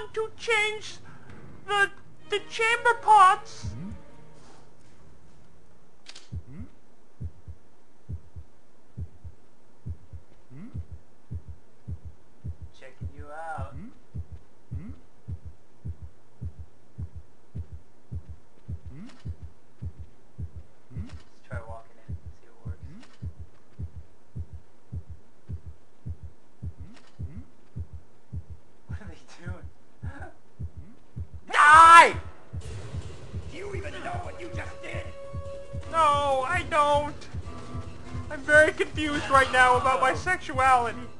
to change the chamber pots. Checking you out. Let's try walking in, see what works. What are they doing? Die! Do you even know what you just did? No, I don't. I'm very confused right now about my sexuality.